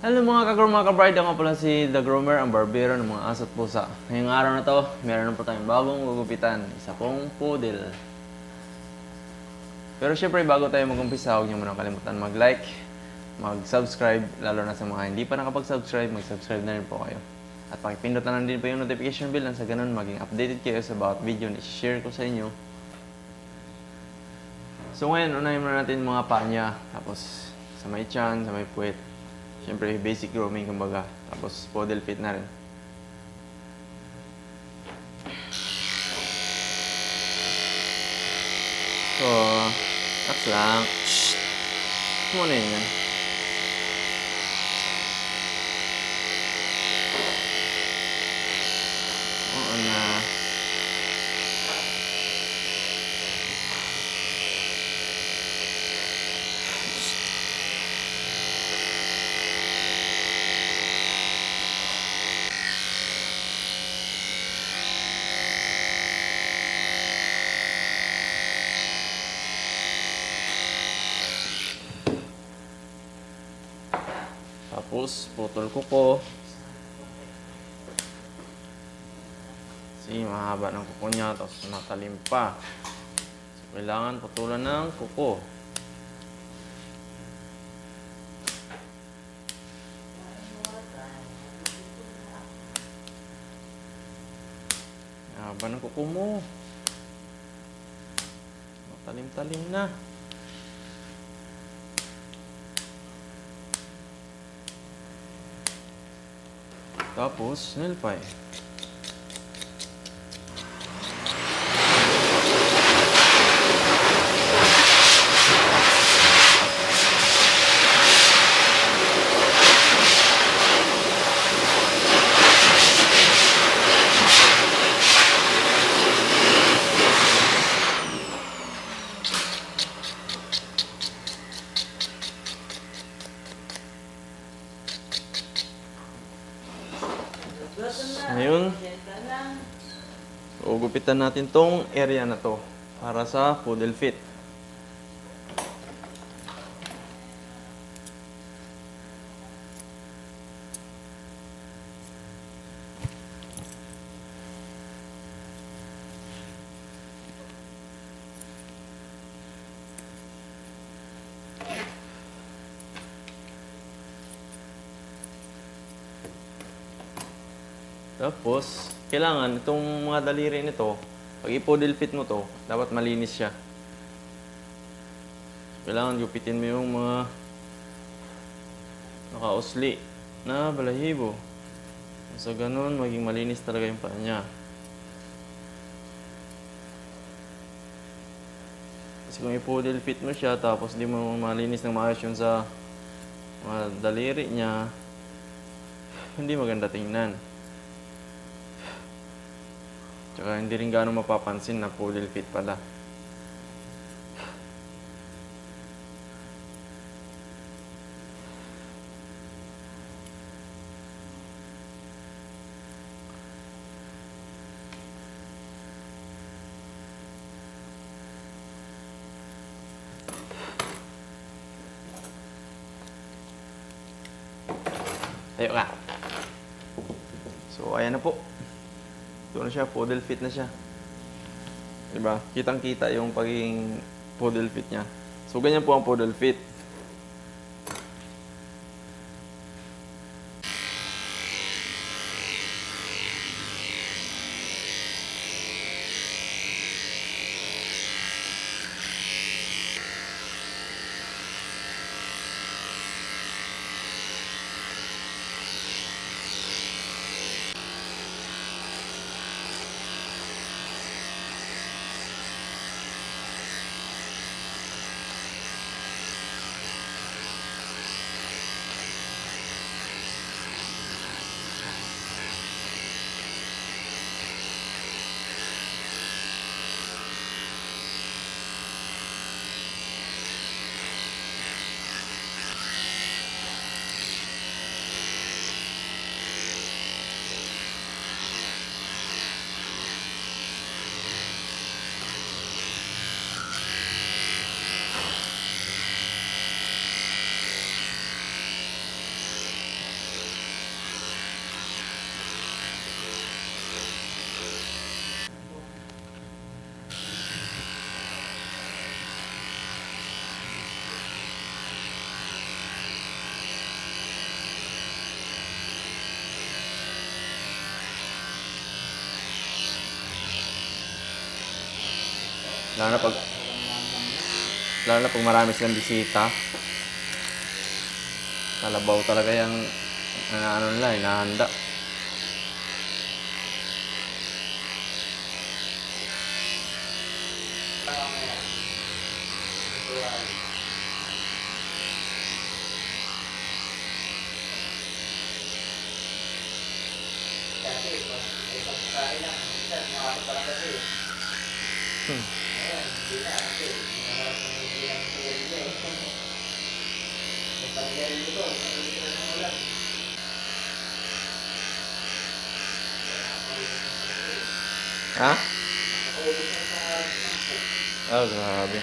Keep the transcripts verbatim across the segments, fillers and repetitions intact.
Hello mga ka-groom, mga ka-bride, ako pala si The Groomer, ang barbero ng mga aso at pusa. Ngayong araw na to, meron po tayong bagong gugupitan, isa pong poodle. Pero syempre bago tayo mag-umpisa, huwag niyo muna kalimutan mag-like, mag-subscribe, lalo na sa mga hindi pa nakapag-subscribe, mag-subscribe na rin po kayo. At pakipindot na lang din po yung notification bell nang sa ganun maging updated kayo sa bawat video na i-share ko sa inyo. So ngayon, unahin muna natin mga paa niya, tapos sa may tiyan, sa may puwet. Siyempre, basic grooming kumbaga. Tapos, poodle fit na rin. So, relax lang. Shhh! Muna yun. Oo na. Tapos, putol kuko. Kasi mahaba ng kuko niya, tapos matalim pa. So, kailangan putulan ng kuko. Mahaba ng kuko mo. Matalim-talim na. Tapos, nail file. Ngayon, ugupitan natin tong area na to para sa poodle fit. Tapos, kailangan itong mga daliri nito, pag i-poodle fit mo to, dapat malinis siya. Kailangan gupitin mo yung mga nakausli na balahibo. So, ganun, maging malinis talaga yung paa niya. Kasi kung i-poodle fit mo siya, tapos di mo malinis ng maayos yun sa mga daliri niya, hindi maganda tingnan. Tsaka hindi rin gaano mapapansin na poodle fit pala. Tayo ka. So, ayan na po. Ito na siya, poodle fit na siya. Diba? Kitang-kita yung pagiging poodle fit niya. So, ganyan po ang poodle fit. Lalo na pag, lalo na pag marami silang bisita. Kalabaw talaga yung uh, ano nila, hinahanda. Hmm. Ha? Oh, grabe.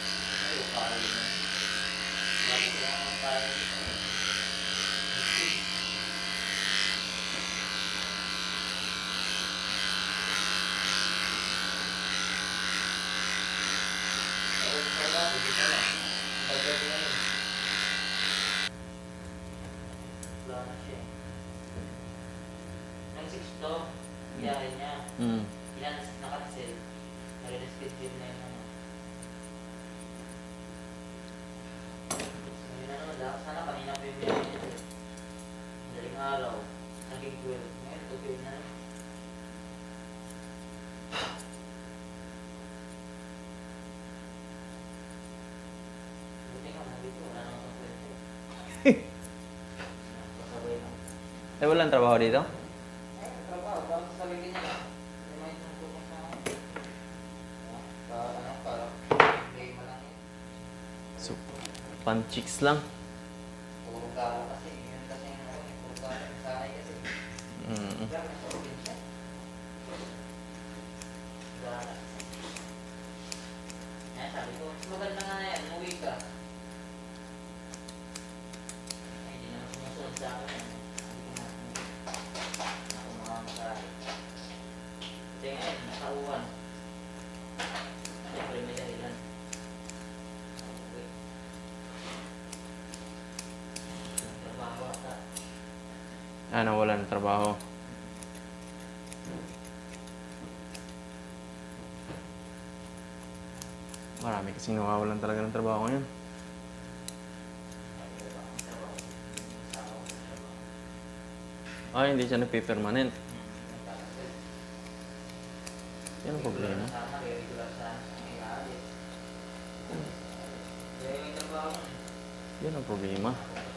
Hmm. Eh, walang trabaho dito? So, pan-chicks lang. Mm. Maganda nga na yan, umuwi ka. Ay, hindi naman sumusunod sa akin. Hindi ko na ako makakasabi. Kasi ngayon, nakauwan. Siyempre may dahilan. Okay. Trabaho ata. Ah, nawala ng trabaho. Marami kasi nawawalan talaga ng trabaho ngayon. Ah, hindi siya nagpe-permanent. Yan ang problema. Yan ang problema.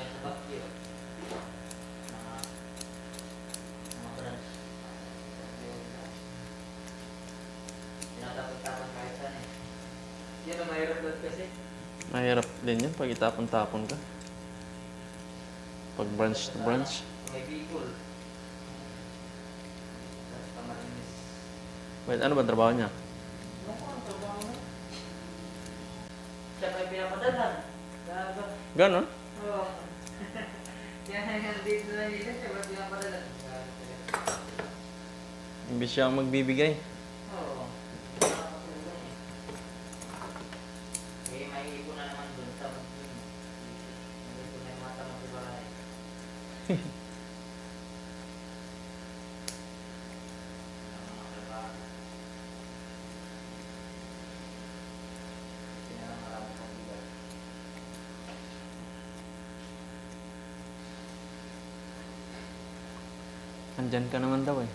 Yan ang mahirap doon kasi. Mahirap din yan pag itapon-tapon ka. Pag branch to branch. May people. Tapos kamarinis. Wait, ano ba trabaho niya? Ano ko ang trabaho mo? Siya pa yung pinapadalhan. Gago. Ganon? Oo. Yan ang dito na nila. Siya pa yung pinapadalhan. Imbis siya ang magbibigay. Oo. Nakakatulong eh. Eh, may ipon na naman dun sa mag-ipon. May ipon na yung mata mo sa bahay. Andyan ka naman daw eh.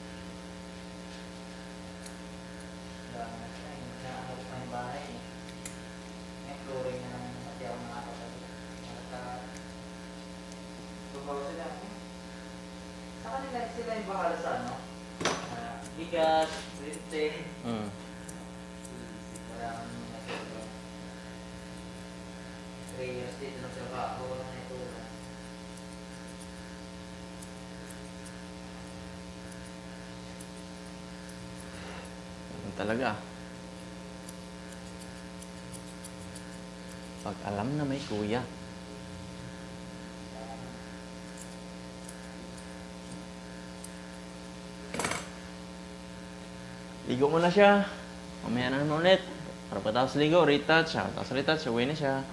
Sila yung bahala sa ano? Uh, bigas, printing. Hmm. Parang three years dito ng trabaho. Wala na ito. Ganun talaga. Pag alam na may kuya. Ligo mo na siya. Mamaya na naman ulit. Para pagkatapos ligo, retouch. Pagkatapos retouch, uwi na siya.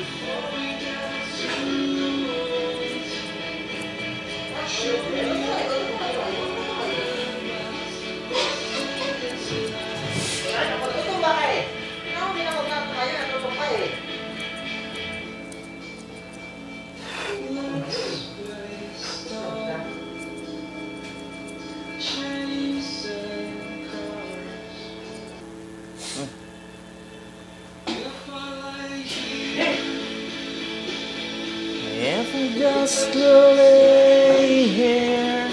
Ito ba kayo? Ano, hindi na magkakaroon kayo, natutong pa eh. If we just lay here.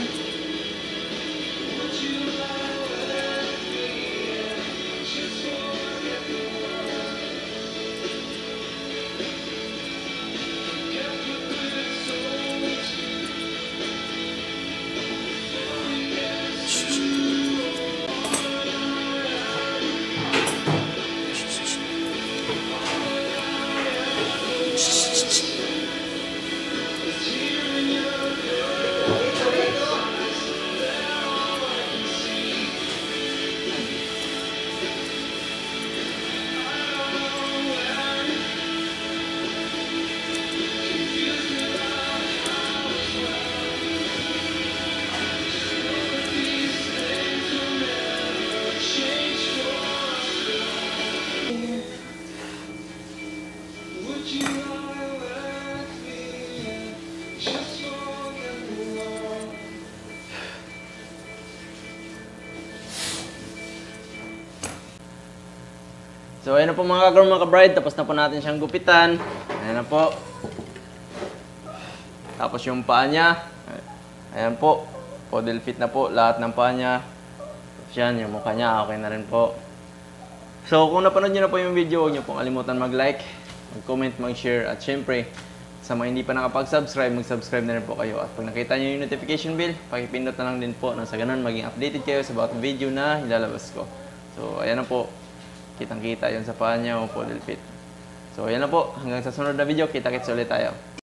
So ayan na po mga kagawin mga ka-bride, tapos na po natin siyang gupitan. Ayan na po. Tapos yung paa niya, ayan po, model fit na po lahat ng paa niya. Tapos yan, yung mukha niya, okay na rin po. So kung napanood niyo na po yung video, huwag niyo pong kalimutan mag-like, mag-comment, mag-share, at syempre, sa mga hindi pa nakapag-subscribe, mag-subscribe na rin po kayo. At pag nakita niyo yung notification bell, pakipindot na lang din po nang sa ganun maging updated kayo sa bawat video na ilalabas ko. So ayan na po. Kitang-kita yun sa paa niya o model fit. So, ayan na po. Hanggang sa sunod na video, kita-kits ulit tayo.